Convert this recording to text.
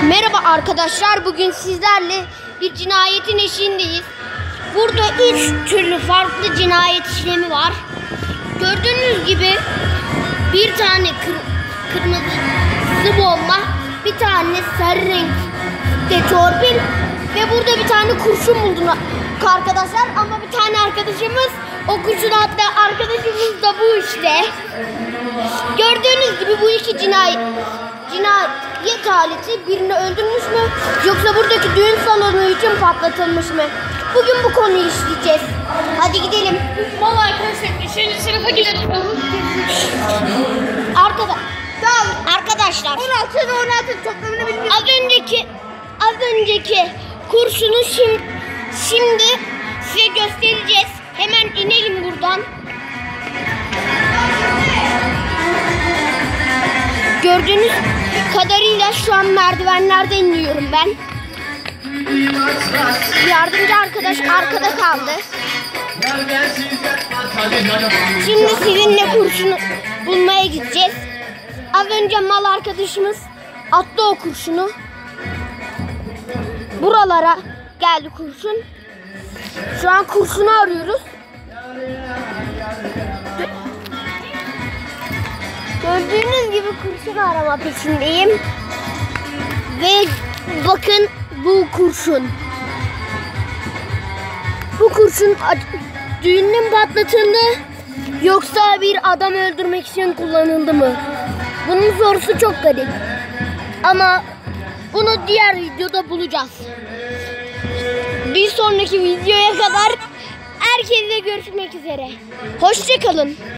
Merhaba arkadaşlar, bugün sizlerle bir cinayetin eşiğindeyiz. Burada 3 türlü farklı cinayet işlemi var. Gördüğünüz gibi bir tane kırmızı bomba, bir tane sarı renkte torpil ve burada bir tane kurşun bulduk arkadaşlar. Ama bir tane arkadaşımız o kurşunu attı, arkadaşımız da bu işte. Gördüğünüz gibi bu iki cinayet aleti birini öldürmüş mü yoksa buradaki düğün salonu için patlatılmış mı? Bugün bu konuyu işleyeceğiz. Hadi gidelim. Vallahi arkadaşlar 3. sınıfa gidelim. Arkadaşlar 16 ve 16 toplamını bilmiyorum. az önceki kurşunu şimdi size göstereceğiz. Hemen inelim buradan. Gördüğünüz kadarıyla şu an merdivenlerden iniyorum ben. Yardımcı arkadaş arkada kaldı. Şimdi sizinle kurşunu bulmaya gideceğiz. Az önce mal arkadaşımız attı o kurşunu. Buralara geldi kurşun. Şu an kurşunu arıyoruz. Gördüğünüz gibi kurşun arama peşindeyim. Ve bakın bu kurşun. Bu kurşun düğünün mü patlatıldı yoksa bir adam öldürmek için kullanıldı mı? Bunun sorusu çok garip. Ama bunu diğer videoda bulacağız. Bir sonraki videoya kadar herkese görüşmek üzere. Hoşça kalın.